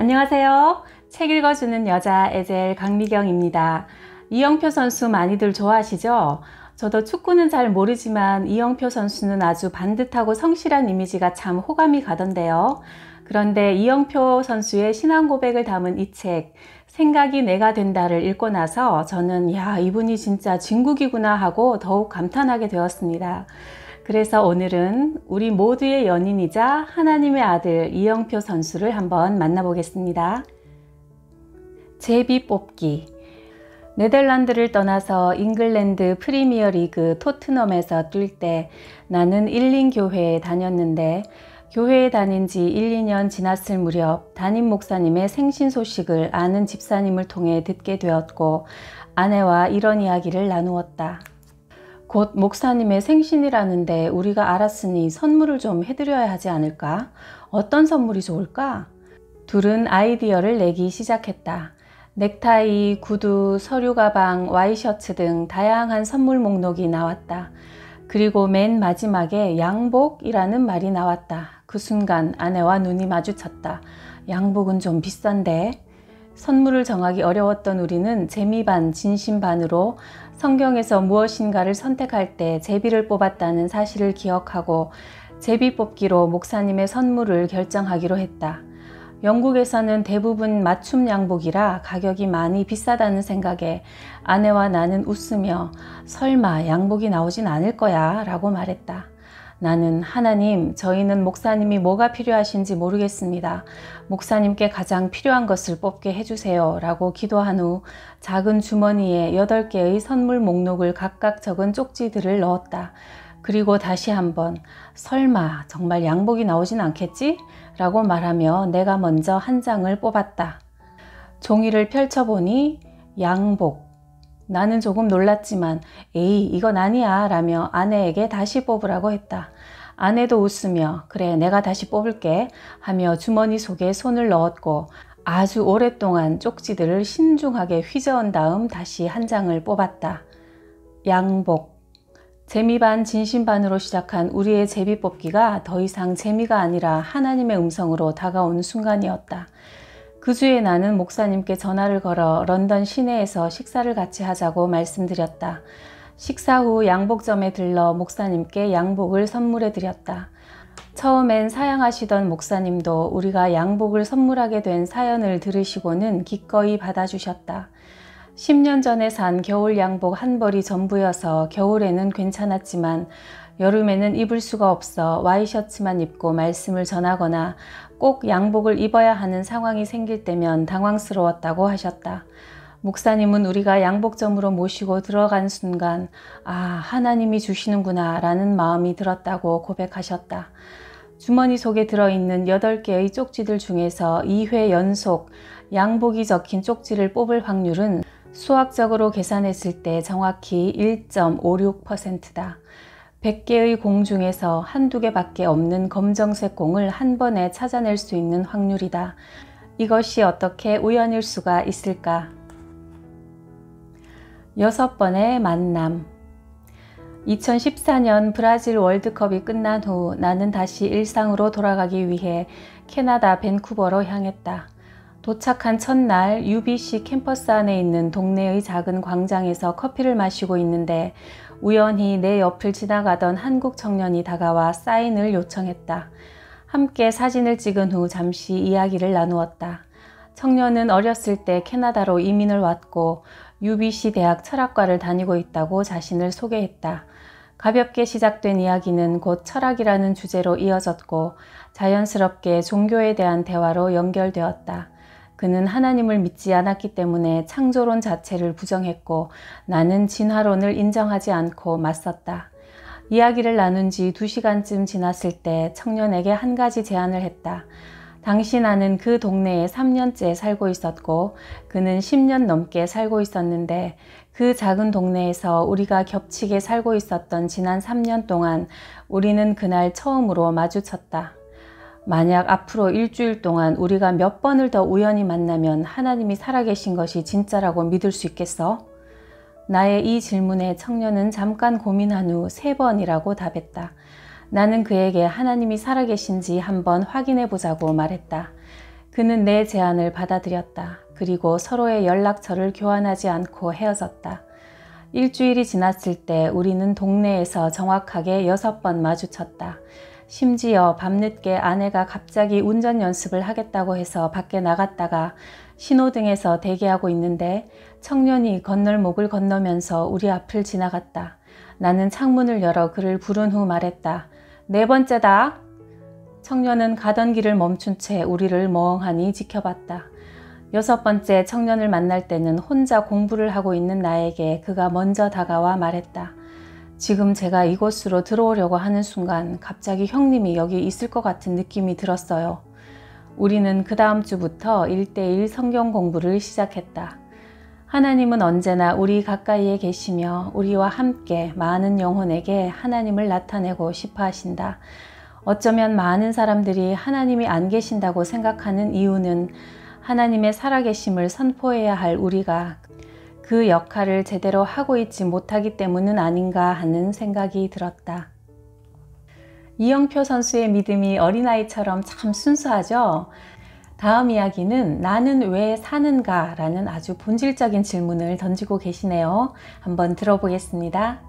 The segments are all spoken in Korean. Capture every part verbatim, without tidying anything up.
안녕하세요. 책 읽어주는 여자 에젤 강미경입니다. 이영표 선수 많이들 좋아하시죠? 저도 축구는 잘 모르지만 이영표 선수는 아주 반듯하고 성실한 이미지가 참 호감이 가던데요. 그런데 이영표 선수의 신앙 고백을 담은 이 책 생각이 내가 된다를 읽고 나서 저는 야, 이분이 진짜 진국이구나 하고 더욱 감탄하게 되었습니다. 그래서 오늘은 우리 모두의 연인이자 하나님의 아들 이영표 선수를 한번 만나보겠습니다. 제비 뽑기. 네덜란드를 떠나서 잉글랜드 프리미어리그 토트넘에서 뛸 때 나는 일린 교회에 다녔는데 교회에 다닌 지 일, 이 년 지났을 무렵 담임 목사님의 생신 소식을 아는 집사님을 통해 듣게 되었고 아내와 이런 이야기를 나누었다. 곧 목사님의 생신이라는데 우리가 알았으니 선물을 좀 해드려야 하지 않을까? 어떤 선물이 좋을까? 둘은 아이디어를 내기 시작했다. 넥타이, 구두, 서류 가방, 와이셔츠 등 다양한 선물 목록이 나왔다. 그리고 맨 마지막에 양복이라는 말이 나왔다. 그 순간 아내와 눈이 마주쳤다. 양복은 좀 비싼데? 선물을 정하기 어려웠던 우리는 재미 반 진심 반으로 성경에서 무엇인가를 선택할 때 제비를 뽑았다는 사실을 기억하고 제비 뽑기로 목사님의 선물을 결정하기로 했다. 영국에서는 대부분 맞춤 양복이라 가격이 많이 비싸다는 생각에 아내와 나는 웃으며 설마 양복이 나오진 않을 거야 라고 말했다. 나는 하나님, 저희는 목사님이 뭐가 필요하신지 모르겠습니다. 목사님께 가장 필요한 것을 뽑게 해주세요 라고 기도한 후 작은 주머니에 여덟 개의 선물 목록을 각각 적은 쪽지들을 넣었다. 그리고 다시 한번 설마 정말 양복이 나오진 않겠지? 라고 말하며 내가 먼저 한 장을 뽑았다. 종이를 펼쳐보니 양복. 나는 조금 놀랐지만 에이 이건 아니야 라며 아내에게 다시 뽑으라고 했다. 아내도 웃으며 그래 내가 다시 뽑을게 하며 주머니 속에 손을 넣었고 아주 오랫동안 쪽지들을 신중하게 휘저은 다음 다시 한 장을 뽑았다. 양복. 재미 반 진심 반으로 시작한 우리의 제비 뽑기가 더 이상 재미가 아니라 하나님의 음성으로 다가온 순간이었다. 그 주에 나는 목사님께 전화를 걸어 런던 시내에서 식사를 같이 하자고 말씀드렸다. 식사 후 양복점에 들러 목사님께 양복을 선물해 드렸다. 처음엔 사양하시던 목사님도 우리가 양복을 선물하게 된 사연을 들으시고는 기꺼이 받아주셨다. 십 년 전에 산 겨울 양복 한 벌이 전부여서 겨울에는 괜찮았지만 여름에는 입을 수가 없어 와이셔츠만 입고 말씀을 전하거나 꼭 양복을 입어야 하는 상황이 생길 때면 당황스러웠다고 하셨다. 목사님은 우리가 양복점으로 모시고 들어간 순간 아, 하나님이 주시는구나 라는 마음이 들었다고 고백하셨다. 주머니 속에 들어있는 여덟 개의 쪽지들 중에서 이 회 연속 양복이 적힌 쪽지를 뽑을 확률은 수학적으로 계산했을 때 정확히 일 점 오육 퍼센트다. 백 개의 공 중에서 한두 개밖에 없는 검정색 공을 한 번에 찾아낼 수 있는 확률이다. 이것이 어떻게 우연일 수가 있을까? 여섯 번의 만남. 이천십사 년 브라질 월드컵이 끝난 후 나는 다시 일상으로 돌아가기 위해 캐나다 밴쿠버로 향했다. 도착한 첫날 유비씨 캠퍼스 안에 있는 동네의 작은 광장에서 커피를 마시고 있는데 우연히 내 옆을 지나가던 한국 청년이 다가와 사인을 요청했다. 함께 사진을 찍은 후 잠시 이야기를 나누었다. 청년은 어렸을 때 캐나다로 이민을 왔고 유비씨 대학 철학과를 다니고 있다고 자신을 소개했다. 가볍게 시작된 이야기는 곧 철학이라는 주제로 이어졌고 자연스럽게 종교에 대한 대화로 연결되었다. 그는 하나님을 믿지 않았기 때문에 창조론 자체를 부정했고 나는 진화론을 인정하지 않고 맞섰다. 이야기를 나눈 지 두 시간쯤 지났을 때 청년에게 한 가지 제안을 했다. 당시 나는 그 동네에 삼 년째 살고 있었고 그는 십 년 넘게 살고 있었는데 그 작은 동네에서 우리가 겹치게 살고 있었던 지난 삼 년 동안 우리는 그날 처음으로 마주쳤다. 만약 앞으로 일주일 동안 우리가 몇 번을 더 우연히 만나면 하나님이 살아계신 것이 진짜라고 믿을 수 있겠어? 나의 이 질문에 청년은 잠깐 고민한 후 세 번이라고 답했다. 나는 그에게 하나님이 살아계신지 한번 확인해 보자고 말했다. 그는 내 제안을 받아들였다. 그리고 서로의 연락처를 교환하지 않고 헤어졌다. 일주일이 지났을 때 우리는 동네에서 정확하게 여섯 번 마주쳤다. 심지어 밤늦게 아내가 갑자기 운전 연습을 하겠다고 해서 밖에 나갔다가 신호등에서 대기하고 있는데 청년이 건널목을 건너면서 우리 앞을 지나갔다. 나는 창문을 열어 그를 부른 후 말했다. 네 번째다. 청년은 가던 길을 멈춘 채 우리를 멍하니 지켜봤다. 여섯 번째 청년을 만날 때는 혼자 공부를 하고 있는 나에게 그가 먼저 다가와 말했다. 지금 제가 이곳으로 들어오려고 하는 순간 갑자기 형님이 여기 있을 것 같은 느낌이 들었어요. 우리는 그 다음 주부터 일대일 성경 공부를 시작했다. 하나님은 언제나 우리 가까이에 계시며 우리와 함께 많은 영혼에게 하나님을 나타내고 싶어 하신다. 어쩌면 많은 사람들이 하나님이 안 계신다고 생각하는 이유는 하나님의 살아계심을 선포해야 할 우리가 그 역할을 제대로 하고 있지 못하기 때문은 아닌가 하는 생각이 들었다. 이영표 선수의 믿음이 어린아이처럼 참 순수하죠? 다음 이야기는 나는 왜 사는가? 라는 아주 본질적인 질문을 던지고 계시네요. 한번 들어보겠습니다.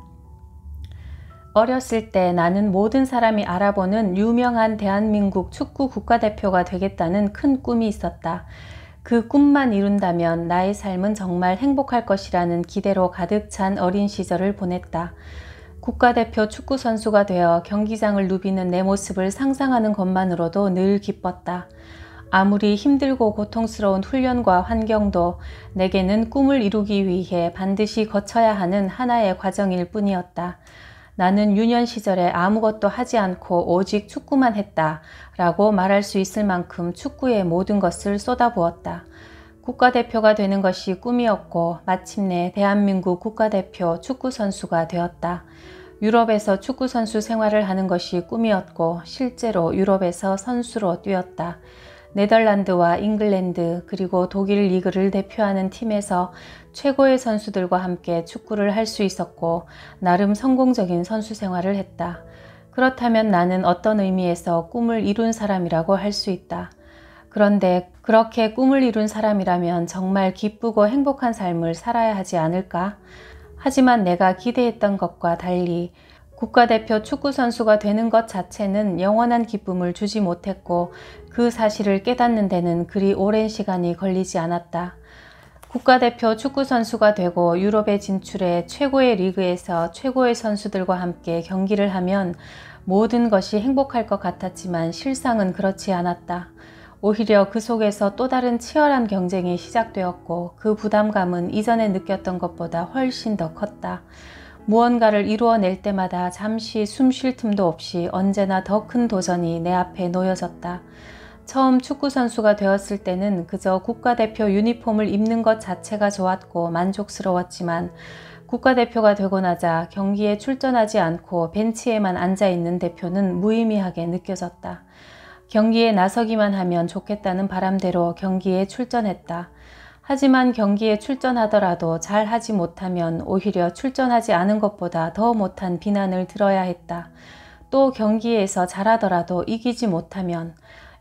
어렸을 때 나는 모든 사람이 알아보는 유명한 대한민국 축구 국가대표가 되겠다는 큰 꿈이 있었다. 그 꿈만 이룬다면 나의 삶은 정말 행복할 것이라는 기대로 가득 찬 어린 시절을 보냈다. 국가대표 축구선수가 되어 경기장을 누비는 내 모습을 상상하는 것만으로도 늘 기뻤다. 아무리 힘들고 고통스러운 훈련과 환경도 내게는 꿈을 이루기 위해 반드시 거쳐야 하는 하나의 과정일 뿐이었다. 나는 유년 시절에 아무것도 하지 않고 오직 축구만 했다 라고 말할 수 있을 만큼 축구에 모든 것을 쏟아부었다. 국가대표가 되는 것이 꿈이었고 마침내 대한민국 국가대표 축구선수가 되었다. 유럽에서 축구선수 생활을 하는 것이 꿈이었고 실제로 유럽에서 선수로 뛰었다. 네덜란드와 잉글랜드 그리고 독일 리그를 대표하는 팀에서 최고의 선수들과 함께 축구를 할 수 있었고 나름 성공적인 선수 생활을 했다. 그렇다면 나는 어떤 의미에서 꿈을 이룬 사람이라고 할 수 있다. 그런데 그렇게 꿈을 이룬 사람이라면 정말 기쁘고 행복한 삶을 살아야 하지 않을까? 하지만 내가 기대했던 것과 달리 국가대표 축구선수가 되는 것 자체는 영원한 기쁨을 주지 못했고 그 사실을 깨닫는 데는 그리 오랜 시간이 걸리지 않았다. 국가대표 축구선수가 되고 유럽에 진출해 최고의 리그에서 최고의 선수들과 함께 경기를 하면 모든 것이 행복할 것 같았지만 실상은 그렇지 않았다. 오히려 그 속에서 또 다른 치열한 경쟁이 시작되었고 그 부담감은 이전에 느꼈던 것보다 훨씬 더 컸다. 무언가를 이루어낼 때마다 잠시 숨 쉴 틈도 없이 언제나 더 큰 도전이 내 앞에 놓여졌다. 처음 축구선수가 되었을 때는 그저 국가대표 유니폼을 입는 것 자체가 좋았고 만족스러웠지만 국가대표가 되고 나자 경기에 출전하지 않고 벤치에만 앉아있는 대표는 무의미하게 느껴졌다. 경기에 나서기만 하면 좋겠다는 바람대로 경기에 출전했다. 하지만 경기에 출전하더라도 잘 하지 못하면 오히려 출전하지 않은 것보다 더 못한 비난을 들어야 했다. 또 경기에서 잘하더라도 이기지 못하면,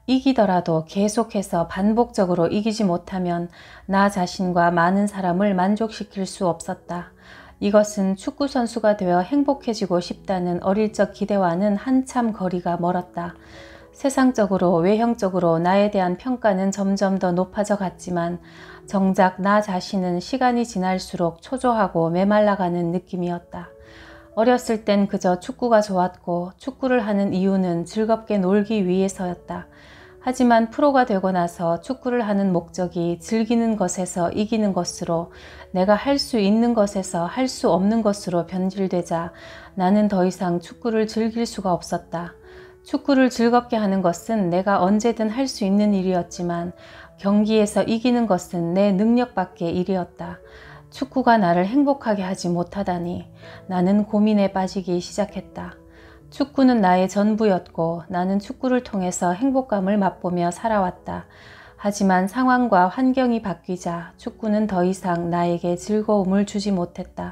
이기더라도 계속해서 반복적으로 이기지 못하면 나 자신과 많은 사람을 만족시킬 수 없었다. 이것은 축구선수가 되어 행복해지고 싶다는 어릴 적 기대와는 한참 거리가 멀었다. 세상적으로 외형적으로 나에 대한 평가는 점점 더 높아져 갔지만 정작 나 자신은 시간이 지날수록 초조하고 메말라가는 느낌이었다. 어렸을 땐 그저 축구가 좋았고 축구를 하는 이유는 즐겁게 놀기 위해서였다. 하지만 프로가 되고 나서 축구를 하는 목적이 즐기는 것에서 이기는 것으로 내가 할 수 있는 것에서 할 수 없는 것으로 변질되자 나는 더 이상 축구를 즐길 수가 없었다. 축구를 즐겁게 하는 것은 내가 언제든 할 수 있는 일이었지만 경기에서 이기는 것은 내 능력 밖의 일이었다. 축구가 나를 행복하게 하지 못하다니 나는 고민에 빠지기 시작했다. 축구는 나의 전부였고 나는 축구를 통해서 행복감을 맛보며 살아왔다. 하지만 상황과 환경이 바뀌자 축구는 더 이상 나에게 즐거움을 주지 못했다.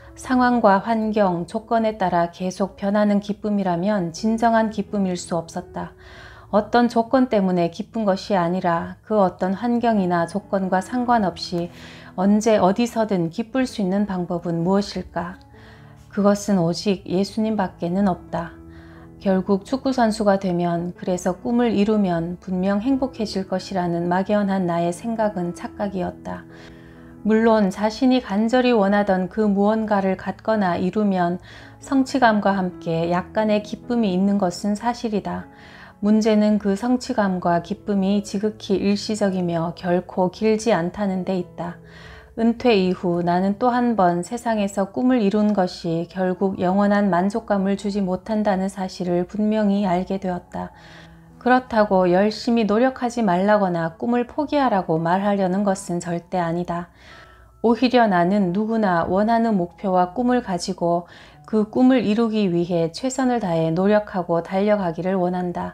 상황과 환경, 조건에 따라 계속 변하는 기쁨이라면 진정한 기쁨일 수 없었다. 어떤 조건 때문에 기쁜 것이 아니라 그 어떤 환경이나 조건과 상관없이 언제 어디서든 기쁠 수 있는 방법은 무엇일까? 그것은 오직 예수님 밖에는 없다. 결국 축구선수가 되면, 그래서 꿈을 이루면 분명 행복해질 것이라는 막연한 나의 생각은 착각이었다. 물론 자신이 간절히 원하던 그 무언가를 갖거나 이루면 성취감과 함께 약간의 기쁨이 있는 것은 사실이다. 문제는 그 성취감과 기쁨이 지극히 일시적이며 결코 길지 않다는 데 있다. 은퇴 이후 나는 또 한 번 세상에서 꿈을 이룬 것이 결국 영원한 만족감을 주지 못한다는 사실을 분명히 알게 되었다. 그렇다고 열심히 노력하지 말라거나 꿈을 포기하라고 말하려는 것은 절대 아니다. 오히려 나는 누구나 원하는 목표와 꿈을 가지고 그 꿈을 이루기 위해 최선을 다해 노력하고 달려가기를 원한다.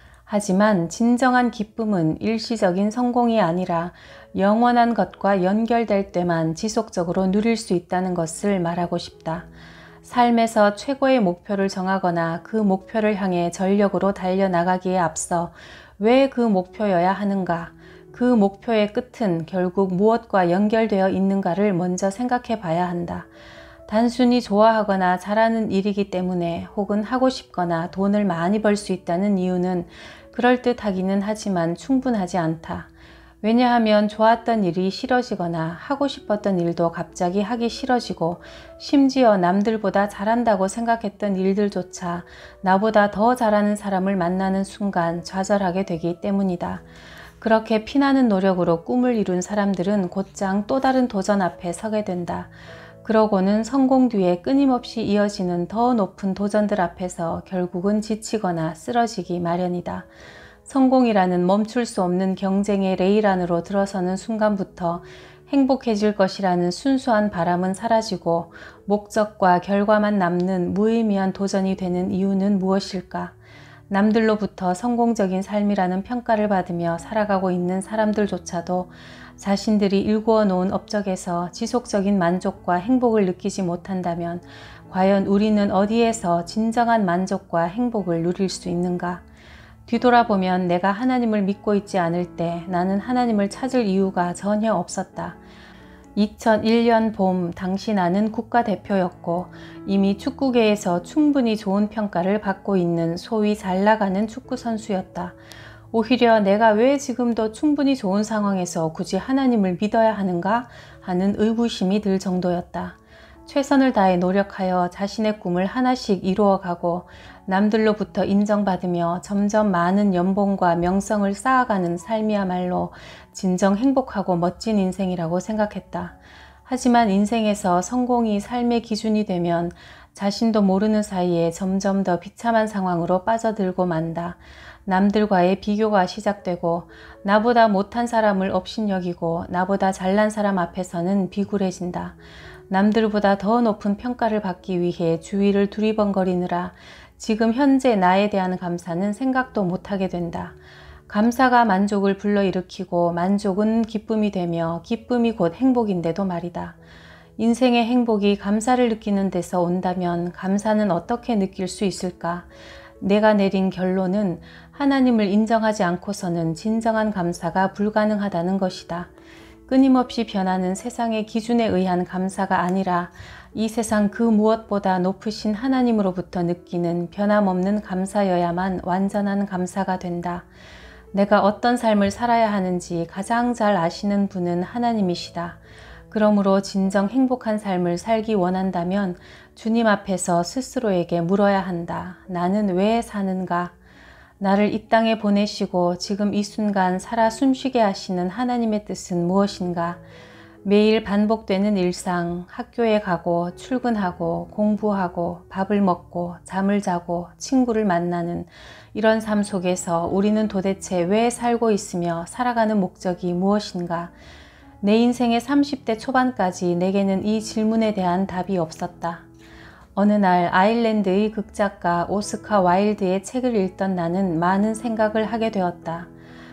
하지만 진정한 기쁨은 일시적인 성공이 아니라 영원한 것과 연결될 때만 지속적으로 누릴 수 있다는 것을 말하고 싶다. 삶에서 최고의 목표를 정하거나 그 목표를 향해 전력으로 달려나가기에 앞서 왜 그 목표여야 하는가? 그 목표의 끝은 결국 무엇과 연결되어 있는가를 먼저 생각해 봐야 한다. 단순히 좋아하거나 잘하는 일이기 때문에, 혹은 하고 싶거나 돈을 많이 벌 수 있다는 이유는 그럴듯하기는 하지만 충분하지 않다. 왜냐하면 좋았던 일이 싫어지거나 하고 싶었던 일도 갑자기 하기 싫어지고, 심지어 남들보다 잘한다고 생각했던 일들조차 나보다 더 잘하는 사람을 만나는 순간 좌절하게 되기 때문이다. 그렇게 피나는 노력으로 꿈을 이룬 사람들은 곧장 또 다른 도전 앞에 서게 된다. 그러고는 성공 뒤에 끊임없이 이어지는 더 높은 도전들 앞에서 결국은 지치거나 쓰러지기 마련이다. 성공이라는 멈출 수 없는 경쟁의 레일 안으로 들어서는 순간부터 행복해질 것이라는 순수한 바람은 사라지고 목적과 결과만 남는 무의미한 도전이 되는 이유는 무엇일까? 남들로부터 성공적인 삶이라는 평가를 받으며 살아가고 있는 사람들조차도 자신들이 일구어 놓은 업적에서 지속적인 만족과 행복을 느끼지 못한다면 과연 우리는 어디에서 진정한 만족과 행복을 누릴 수 있는가? 뒤돌아보면 내가 하나님을 믿고 있지 않을 때 나는 하나님을 찾을 이유가 전혀 없었다. 이천일 년 봄 당시 나는 국가대표였고 이미 축구계에서 충분히 좋은 평가를 받고 있는 소위 잘 나가는 축구선수였다. 오히려 내가 왜 지금도 충분히 좋은 상황에서 굳이 하나님을 믿어야 하는가 하는 의구심이 들 정도였다. 최선을 다해 노력하여 자신의 꿈을 하나씩 이루어가고 남들로부터 인정받으며 점점 많은 연봉과 명성을 쌓아가는 삶이야말로 진정 행복하고 멋진 인생이라고 생각했다. 하지만 인생에서 성공이 삶의 기준이 되면 자신도 모르는 사이에 점점 더 비참한 상황으로 빠져들고 만다. 남들과의 비교가 시작되고 나보다 못한 사람을 업신여기고 나보다 잘난 사람 앞에서는 비굴해진다. 남들보다 더 높은 평가를 받기 위해 주위를 두리번거리느라 지금 현재 나에 대한 감사는 생각도 못하게 된다. 감사가 만족을 불러일으키고 만족은 기쁨이 되며 기쁨이 곧 행복인데도 말이다. 인생의 행복이 감사를 느끼는 데서 온다면 감사는 어떻게 느낄 수 있을까? 내가 내린 결론은 하나님을 인정하지 않고서는 진정한 감사가 불가능하다는 것이다. 끊임없이 변하는 세상의 기준에 의한 감사가 아니라 이 세상 그 무엇보다 높으신 하나님으로부터 느끼는 변함없는 감사여야만 완전한 감사가 된다. 내가 어떤 삶을 살아야 하는지 가장 잘 아시는 분은 하나님이시다. 그러므로 진정 행복한 삶을 살기 원한다면 주님 앞에서 스스로에게 물어야 한다. 나는 왜 사는가? 나를 이 땅에 보내시고 지금 이 순간 살아 숨쉬게 하시는 하나님의 뜻은 무엇인가? 매일 반복되는 일상, 학교에 가고 출근하고 공부하고 밥을 먹고 잠을 자고 친구를 만나는 이런 삶 속에서 우리는 도대체 왜 살고 있으며 살아가는 목적이 무엇인가? 내 인생의 삼십 대 초반까지 내게는 이 질문에 대한 답이 없었다. 어느 날 아일랜드의 극작가 오스카 와일드의 책을 읽던 나는 많은 생각을 하게 되었다.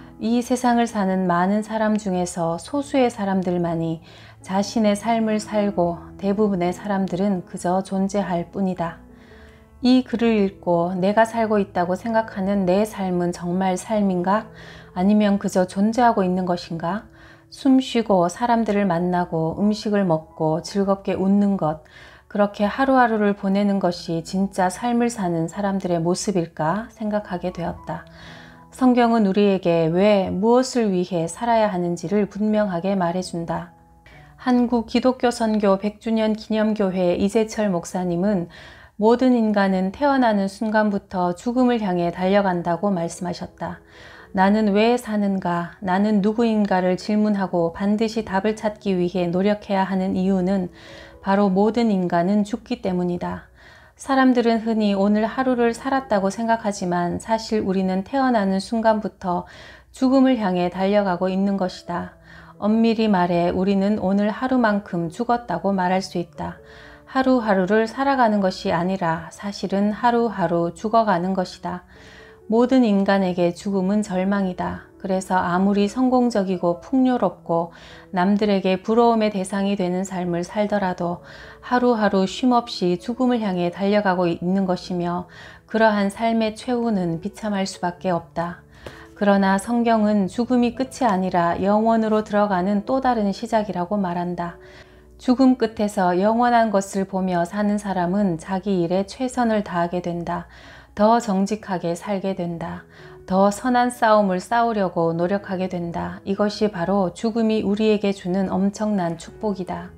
이 세상을 사는 많은 사람 중에서 소수의 사람들만이 자신의 삶을 살고 대부분의 사람들은 그저 존재할 뿐이다. 이 글을 읽고 내가 살고 있다고 생각하는 내 삶은 정말 삶인가? 아니면 그저 존재하고 있는 것인가? 숨 쉬고 사람들을 만나고 음식을 먹고 즐겁게 웃는 것, 그렇게 하루하루를 보내는 것이 진짜 삶을 사는 사람들의 모습일까 생각하게 되었다. 성경은 우리에게 왜, 무엇을 위해 살아야 하는지를 분명하게 말해준다. 한국 기독교 선교 백 주년 기념교회 이재철 목사님은 모든 인간은 태어나는 순간부터 죽음을 향해 달려간다고 말씀하셨다. 나는 왜 사는가, 나는 누구인가를 질문하고 반드시 답을 찾기 위해 노력해야 하는 이유는 바로 모든 인간은 죽기 때문이다. 사람들은 흔히 오늘 하루를 살았다고 생각하지만 사실 우리는 태어나는 순간부터 죽음을 향해 달려가고 있는 것이다. 엄밀히 말해 우리는 오늘 하루만큼 죽었다고 말할 수 있다. 하루하루를 살아가는 것이 아니라 사실은 하루하루 죽어가는 것이다. 모든 인간에게 죽음은 절망이다. 그래서 아무리 성공적이고 풍요롭고 남들에게 부러움의 대상이 되는 삶을 살더라도 하루하루 쉼없이 죽음을 향해 달려가고 있는 것이며 그러한 삶의 최후는 비참할 수밖에 없다. 그러나 성경은 죽음이 끝이 아니라 영원으로 들어가는 또 다른 시작이라고 말한다. 죽음 끝에서 영원한 것을 보며 사는 사람은 자기 일에 최선을 다하게 된다. 더 정직하게 살게 된다. 더 선한 싸움을 싸우려고 노력하게 된다. 이것이 바로 죽음이 우리에게 주는 엄청난 축복이다.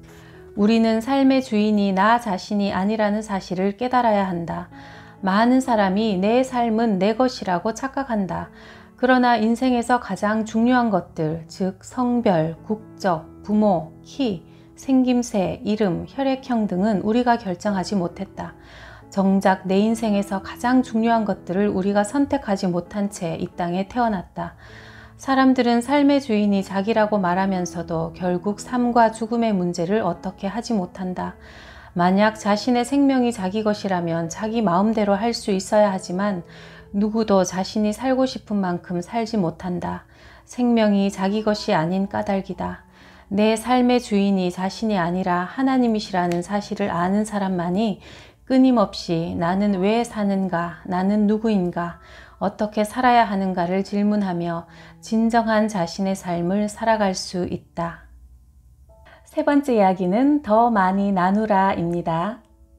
우리는 삶의 주인이 나 자신이 아니라는 사실을 깨달아야 한다. 많은 사람이 내 삶은 내 것이라고 착각한다. 그러나 인생에서 가장 중요한 것들, 즉 성별, 국적, 부모, 키, 생김새, 이름, 혈액형 등은 우리가 결정하지 못했다. 정작 내 인생에서 가장 중요한 것들을 우리가 선택하지 못한 채 이 땅에 태어났다. 사람들은 삶의 주인이 자기라고 말하면서도 결국 삶과 죽음의 문제를 어떻게 하지 못한다. 만약 자신의 생명이 자기 것이라면 자기 마음대로 할 수 있어야 하지만 누구도 자신이 살고 싶은 만큼 살지 못한다. 생명이 자기 것이 아닌 까닭이다. 내 삶의 주인이 자신이 아니라 하나님이시라는 사실을 아는 사람만이 끊임없이 나는 왜 사는가, 나는 누구인가, 어떻게 살아야 하는가를 질문하며 진정한 자신의 삶을 살아갈 수 있다. 세 번째 이야기는 더 많이 나누라입니다.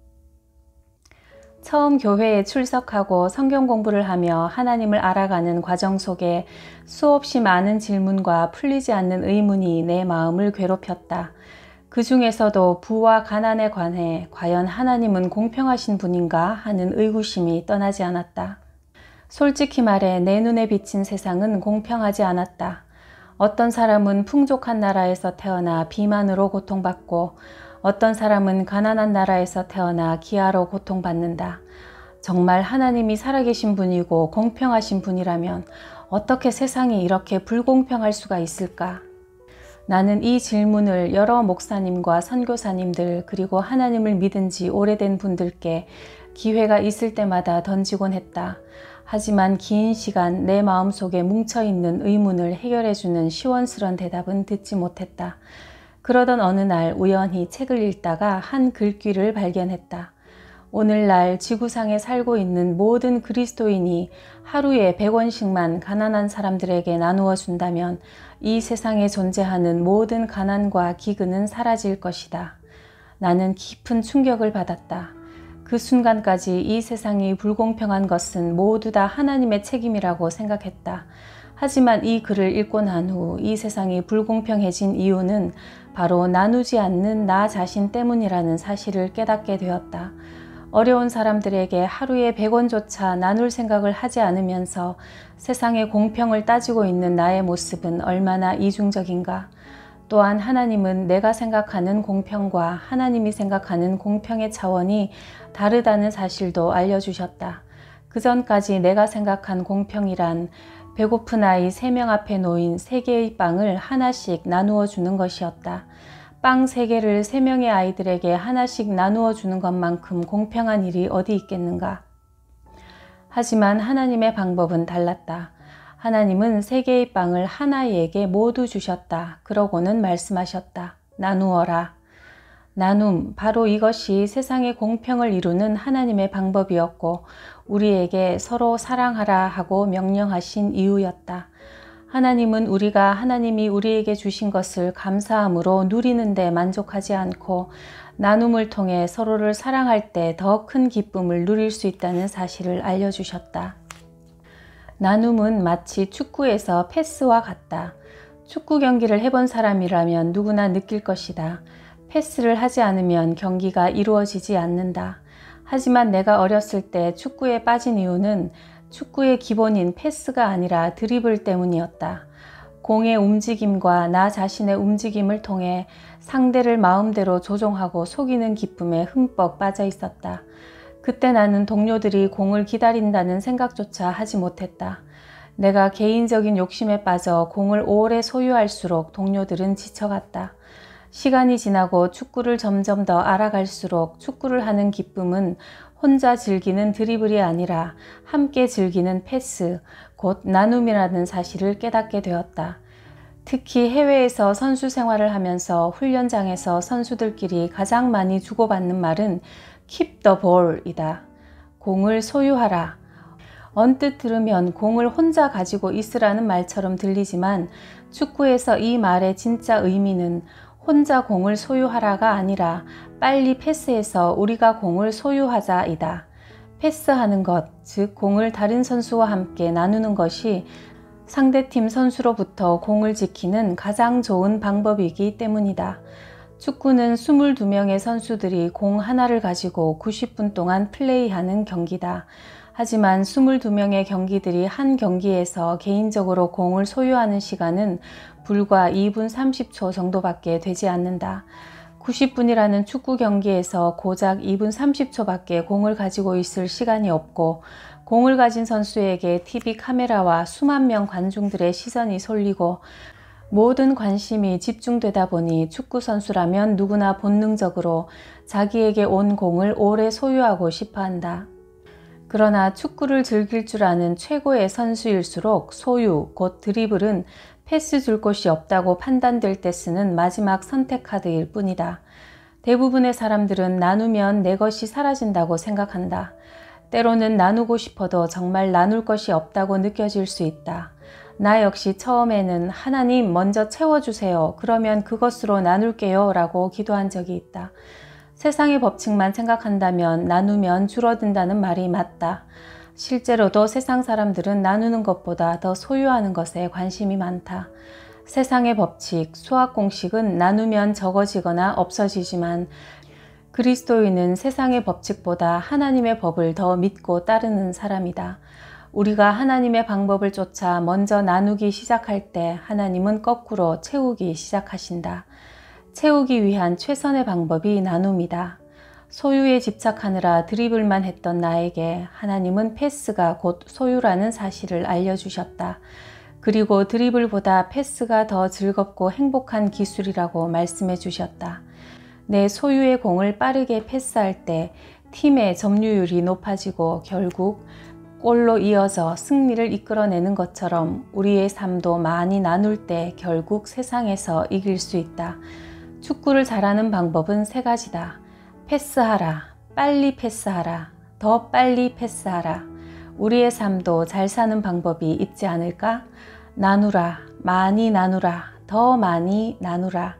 처음 교회에 출석하고 성경 공부를 하며 하나님을 알아가는 과정 속에 수없이 많은 질문과 풀리지 않는 의문이 내 마음을 괴롭혔다. 그 중에서도 부와 가난에 관해 과연 하나님은 공평하신 분인가 하는 의구심이 떠나지 않았다. 솔직히 말해 내 눈에 비친 세상은 공평하지 않았다. 어떤 사람은 풍족한 나라에서 태어나 비만으로 고통받고 어떤 사람은 가난한 나라에서 태어나 기아로 고통받는다. 정말 하나님이 살아계신 분이고 공평하신 분이라면 어떻게 세상이 이렇게 불공평할 수가 있을까? 나는 이 질문을 여러 목사님과 선교사님들 그리고 하나님을 믿은 지 오래된 분들께 기회가 있을 때마다 던지곤 했다. 하지만 긴 시간 내 마음속에 뭉쳐있는 의문을 해결해주는 시원스런 대답은 듣지 못했다. 그러던 어느 날 우연히 책을 읽다가 한 글귀를 발견했다. 오늘날 지구상에 살고 있는 모든 그리스도인이 하루에 백 원씩만 가난한 사람들에게 나누어 준다면 이 세상에 존재하는 모든 가난과 기근은 사라질 것이다. 나는 깊은 충격을 받았다. 그 순간까지 이 세상이 불공평한 것은 모두 다 하나님의 책임이라고 생각했다. 하지만 이 글을 읽고 난 후 이 세상이 불공평해진 이유는 바로 나누지 않는 나 자신 때문이라는 사실을 깨닫게 되었다. 어려운 사람들에게 하루에 백 원조차 나눌 생각을 하지 않으면서 세상의 공평을 따지고 있는 나의 모습은 얼마나 이중적인가. 또한 하나님은 내가 생각하는 공평과 하나님이 생각하는 공평의 차원이 다르다는 사실도 알려주셨다. 그전까지 내가 생각한 공평이란 배고픈 아이 세 명 앞에 놓인 세 개의 빵을 하나씩 나누어 주는 것이었다. 빵 세 개를 세 명의 아이들에게 하나씩 나누어 주는 것만큼 공평한 일이 어디 있겠는가? 하지만 하나님의 방법은 달랐다. 하나님은 세 개의 빵을 한 아이에게 모두 주셨다. 그러고는 말씀하셨다. 나누어라. 나눔, 바로 이것이 세상의 공평을 이루는 하나님의 방법이었고 우리에게 서로 사랑하라 하고 명령하신 이유였다. 하나님은 우리가 하나님이 우리에게 주신 것을 감사함으로 누리는 데 만족하지 않고 나눔을 통해 서로를 사랑할 때 더 큰 기쁨을 누릴 수 있다는 사실을 알려주셨다. 나눔은 마치 축구에서 패스와 같다. 축구 경기를 해본 사람이라면 누구나 느낄 것이다. 패스를 하지 않으면 경기가 이루어지지 않는다. 하지만 내가 어렸을 때 축구에 빠진 이유는 축구의 기본인 패스가 아니라 드리블 때문이었다. 공의 움직임과 나 자신의 움직임을 통해 상대를 마음대로 조종하고 속이는 기쁨에 흠뻑 빠져 있었다. 그때 나는 동료들이 공을 기다린다는 생각조차 하지 못했다. 내가 개인적인 욕심에 빠져 공을 오래 소유할수록 동료들은 지쳐갔다. 시간이 지나고 축구를 점점 더 알아갈수록 축구를 하는 기쁨은 혼자 즐기는 드리블이 아니라 함께 즐기는 패스, 곧 나눔이라는 사실을 깨닫게 되었다. 특히 해외에서 선수 생활을 하면서 훈련장에서 선수들끼리 가장 많이 주고받는 말은 Keep the ball이다. 공을 소유하라. 언뜻 들으면 공을 혼자 가지고 있으라는 말처럼 들리지만 축구에서 이 말의 진짜 의미는 혼자 공을 소유하라가 아니라 빨리 패스해서 우리가 공을 소유하자이다. 패스하는 것, 즉 공을 다른 선수와 함께 나누는 것이 상대팀 선수로부터 공을 지키는 가장 좋은 방법이기 때문이다. 축구는 이십이 명의 선수들이 공 하나를 가지고 구십 분 동안 플레이하는 경기다. 하지만 이십이 명의 경기들이 한 경기에서 개인적으로 공을 소유하는 시간은 불과 이 분 삼십 초 정도밖에 되지 않는다. 구십 분이라는 축구 경기에서 고작 이 분 삼십 초밖에 공을 가지고 있을 시간이 없고 공을 가진 선수에게 티비 카메라와 수만 명 관중들의 시선이 쏠리고 모든 관심이 집중되다 보니 축구 선수라면 누구나 본능적으로 자기에게 온 공을 오래 소유하고 싶어 한다. 그러나 축구를 즐길 줄 아는 최고의 선수일수록 소유, 곧 드리블은 패스 줄 곳이 없다고 판단될 때 쓰는 마지막 선택 카드일 뿐이다. 대부분의 사람들은 나누면 내 것이 사라진다고 생각한다. 때로는 나누고 싶어도 정말 나눌 것이 없다고 느껴질 수 있다. 나 역시 처음에는 하나님 먼저 채워주세요. 그러면 그것으로 나눌게요. 라고 기도한 적이 있다. 세상의 법칙만 생각한다면 나누면 줄어든다는 말이 맞다. 실제로도 세상 사람들은 나누는 것보다 더 소유하는 것에 관심이 많다. 세상의 법칙, 수학 공식은 나누면 적어지거나 없어지지만 그리스도인은 세상의 법칙보다 하나님의 법을 더 믿고 따르는 사람이다. 우리가 하나님의 방법을 쫓아 먼저 나누기 시작할 때 하나님은 거꾸로 채우기 시작하신다. 채우기 위한 최선의 방법이 나눔이다. 소유에 집착하느라 드리블만 했던 나에게 하나님은 패스가 곧 소유라는 사실을 알려주셨다. 그리고 드리블보다 패스가 더 즐겁고 행복한 기술이라고 말씀해 주셨다. 내 소유의 공을 빠르게 패스할 때 팀의 점유율이 높아지고 결국 골로 이어져 승리를 이끌어내는 것처럼 우리의 삶도 많이 나눌 때 결국 세상에서 이길 수 있다. 축구를 잘하는 방법은 세 가지다. 패스하라, 빨리 패스하라, 더 빨리 패스하라. 우리의 삶도 잘 사는 방법이 있지 않을까? 나누라, 많이 나누라, 더 많이 나누라.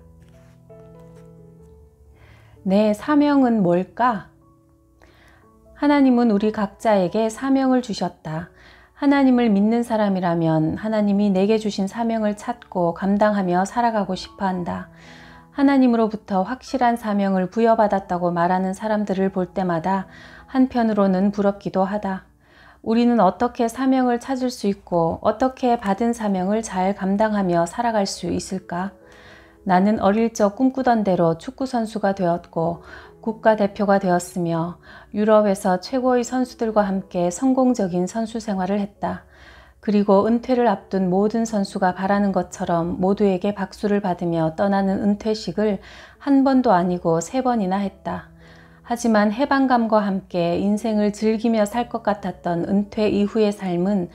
내 사명은 뭘까? 하나님은 우리 각자에게 사명을 주셨다. 하나님을 믿는 사람이라면 하나님이 내게 주신 사명을 찾고 감당하며 살아가고 싶어 한다. 하나님으로부터 확실한 사명을 부여받았다고 말하는 사람들을 볼 때마다 한편으로는 부럽기도 하다. 우리는 어떻게 사명을 찾을 수 있고 어떻게 받은 사명을 잘 감당하며 살아갈 수 있을까? 나는 어릴 적 꿈꾸던 대로 축구선수가 되었고 국가대표가 되었으며 유럽에서 최고의 선수들과 함께 성공적인 선수 생활을 했다. 그리고 은퇴를 앞둔 모든 선수가 바라는 것처럼 모두에게 박수를 받으며 떠나는 은퇴식을 한 번도 아니고 세 번이나 했다. 하지만 해방감과 함께 인생을 즐기며 살 것 같았던 은퇴 이후의 삶은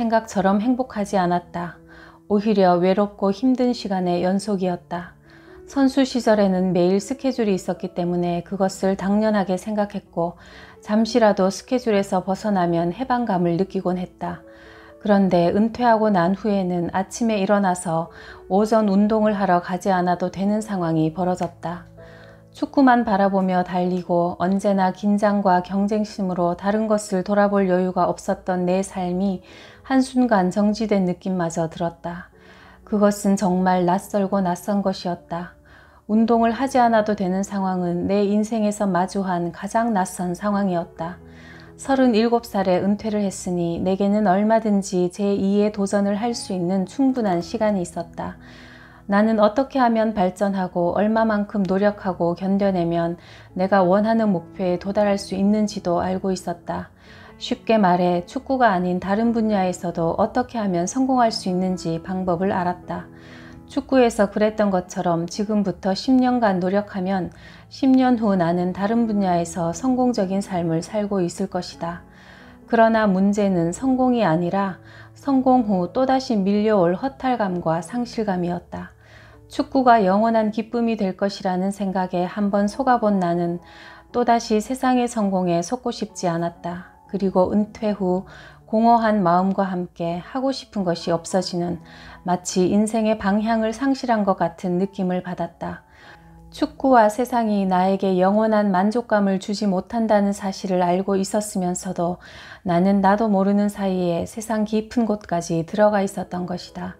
생각처럼 행복하지 않았다. 오히려 외롭고 힘든 시간의 연속이었다. 선수 시절에는 매일 스케줄이 있었기 때문에 그것을 당연하게 생각했고 잠시라도 스케줄에서 벗어나면 해방감을 느끼곤 했다. 그런데 은퇴하고 난 후에는 아침에 일어나서 오전 운동을 하러 가지 않아도 되는 상황이 벌어졌다. 축구만 바라보며 달리고 언제나 긴장과 경쟁심으로 다른 것을 돌아볼 여유가 없었던 내 삶이 한순간 정지된 느낌마저 들었다. 그것은 정말 낯설고 낯선 것이었다. 운동을 하지 않아도 되는 상황은 내 인생에서 마주한 가장 낯선 상황이었다. 서른일곱 살에 은퇴를 했으니 내게는 얼마든지 제이의 도전을 할 수 있는 충분한 시간이 있었다. 나는 어떻게 하면 발전하고 얼마만큼 노력하고 견뎌내면 내가 원하는 목표에 도달할 수 있는지도 알고 있었다. 쉽게 말해 축구가 아닌 다른 분야에서도 어떻게 하면 성공할 수 있는지 방법을 알았다. 축구에서 그랬던 것처럼 지금부터 십 년간 노력하면 십 년 후 나는 다른 분야에서 성공적인 삶을 살고 있을 것이다. 그러나 문제는 성공이 아니라 성공 후 또다시 밀려올 허탈감과 상실감이었다. 축구가 영원한 기쁨이 될 것이라는 생각에 한번 속아본 나는 또다시 세상의 성공에 속고 싶지 않았다. 그리고 은퇴 후 공허한 마음과 함께 하고 싶은 것이 없어지는 마치 인생의 방향을 상실한 것 같은 느낌을 받았다. 축구와 세상이 나에게 영원한 만족감을 주지 못한다는 사실을 알고 있었으면서도 나는 나도 모르는 사이에 세상 깊은 곳까지 들어가 있었던 것이다.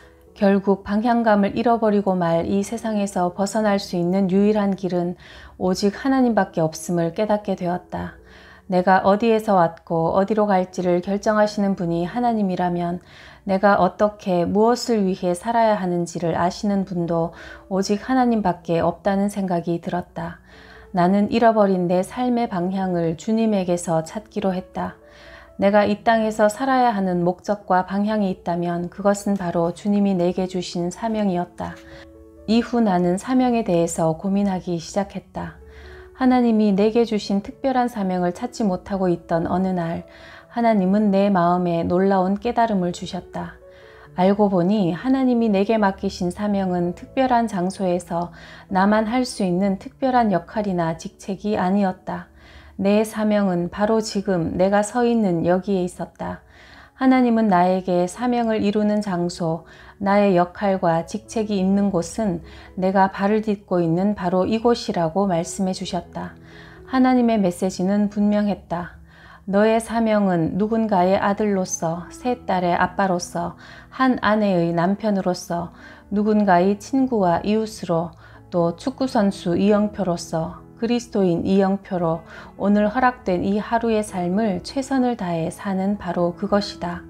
결국 방향감을 잃어버리고 말 이 세상에서 벗어날 수 있는 유일한 길은 오직 하나님밖에 없음을 깨닫게 되었다. 내가 어디에서 왔고 어디로 갈지를 결정하시는 분이 하나님이라면 내가 어떻게 무엇을 위해 살아야 하는지를 아시는 분도 오직 하나님밖에 없다는 생각이 들었다. 나는 잃어버린 내 삶의 방향을 주님에게서 찾기로 했다. 내가 이 땅에서 살아야 하는 목적과 방향이 있다면 그것은 바로 주님이 내게 주신 사명이었다. 이후 나는 사명에 대해서 고민하기 시작했다. 하나님이 내게 주신 특별한 사명을 찾지 못하고 있던 어느 날 하나님은 내 마음에 놀라운 깨달음을 주셨다. 알고 보니 하나님이 내게 맡기신 사명은 특별한 장소에서 나만 할 수 있는 특별한 역할이나 직책이 아니었다. 내 사명은 바로 지금 내가 서 있는 여기에 있었다. 하나님은 나에게 사명을 이루는 장소, 나의 역할과 직책이 있는 곳은 내가 발을 딛고 있는 바로 이곳이라고 말씀해 주셨다. 하나님의 메시지는 분명했다. 너의 사명은 누군가의 아들로서, 세 딸의 아빠로서, 한 아내의 남편으로서, 누군가의 친구와 이웃으로, 또 축구선수 이영표로서, 그리스도인 이영표로 오늘 허락된 이 하루의 삶을 최선을 다해 사는 바로 그것이다.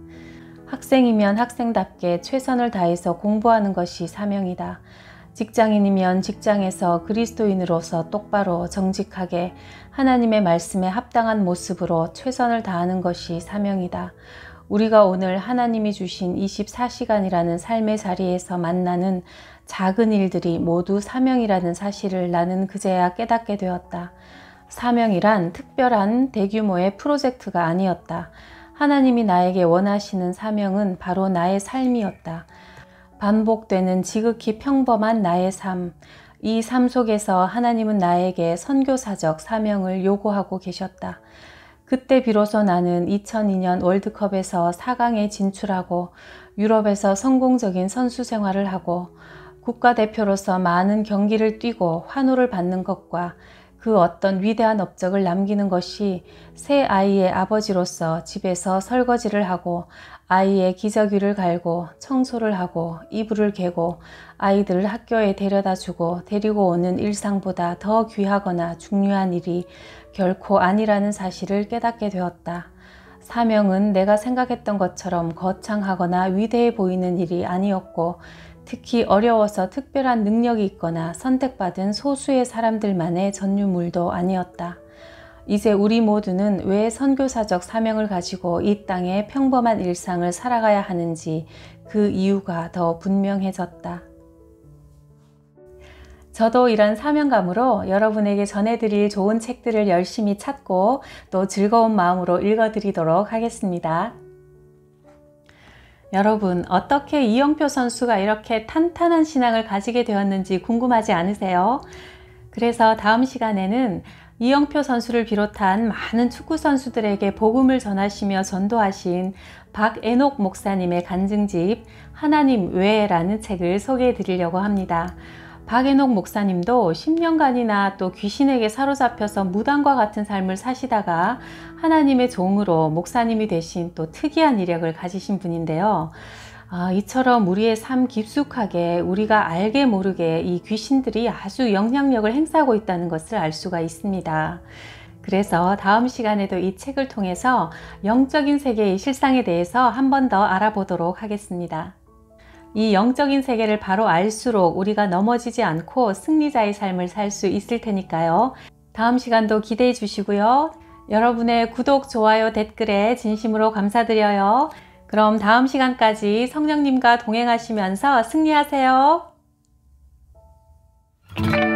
학생이면 학생답게 최선을 다해서 공부하는 것이 사명이다. 직장인이면 직장에서 그리스도인으로서 똑바로 정직하게 하나님의 말씀에 합당한 모습으로 최선을 다하는 것이 사명이다. 우리가 오늘 하나님이 주신 이십사 시간이라는 삶의 자리에서 만나는 작은 일들이 모두 사명이라는 사실을 나는 그제야 깨닫게 되었다. 사명이란 특별한 대규모의 프로젝트가 아니었다. 하나님이 나에게 원하시는 사명은 바로 나의 삶이었다. 반복되는 지극히 평범한 나의 삶. 이 삶 속에서 하나님은 나에게 선교사적 사명을 요구하고 계셨다. 그때 비로소 나는 이천이 년 월드컵에서 사 강에 진출하고 유럽에서 성공적인 선수 생활을 하고 국가대표로서 많은 경기를 뛰고 환호를 받는 것과 그 어떤 위대한 업적을 남기는 것이 새 아이의 아버지로서 집에서 설거지를 하고 아이의 기저귀를 갈고 청소를 하고 이불을 개고 아이들을 학교에 데려다 주고 데리고 오는 일상보다 더 귀하거나 중요한 일이 결코 아니라는 사실을 깨닫게 되었다. 사명은 내가 생각했던 것처럼 거창하거나 위대해 보이는 일이 아니었고 특히 어려워서 특별한 능력이 있거나 선택받은 소수의 사람들만의 전유물도 아니었다. 이제 우리 모두는 왜 선교사적 사명을 가지고 이 땅의 평범한 일상을 살아가야 하는지 그 이유가 더 분명해졌다. 저도 이런 사명감으로 여러분에게 전해드릴 좋은 책들을 열심히 찾고 또 즐거운 마음으로 읽어드리도록 하겠습니다. 여러분, 어떻게 이영표 선수가 이렇게 탄탄한 신앙을 가지게 되었는지 궁금하지 않으세요? 그래서 다음 시간에는 이영표 선수를 비롯한 많은 축구 선수들에게 복음을 전하시며 전도하신 박애녹 목사님의 간증집 하나님 외에라는 책을 소개해 드리려고 합니다. 박애녹 목사님도 십 년간이나 또 귀신에게 사로잡혀서 무당과 같은 삶을 사시다가 하나님의 종으로 목사님이 되신 또 특이한 이력을 가지신 분인데요. 아, 이처럼 우리의 삶 깊숙하게 우리가 알게 모르게 이 귀신들이 아주 영향력을 행사하고 있다는 것을 알 수가 있습니다. 그래서 다음 시간에도 이 책을 통해서 영적인 세계의 실상에 대해서 한 번 더 알아보도록 하겠습니다. 이 영적인 세계를 바로 알수록 우리가 넘어지지 않고 승리자의 삶을 살 수 있을 테니까요. 다음 시간도 기대해 주시고요. 여러분의 구독, 좋아요, 댓글에 진심으로 감사드려요. 그럼 다음 시간까지 성령님과 동행하시면서 승리하세요.